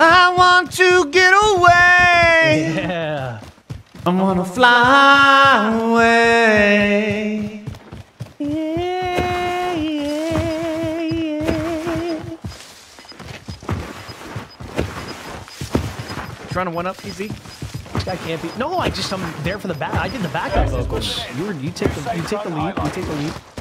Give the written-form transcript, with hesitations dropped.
I want to get away. Yeah. I wanna fly away. Yeah, yeah, yeah. Trying to one up, PZ? This guy can't be. No, I'm there for the back. I did the backup vocals. You take the lead. You take the lead.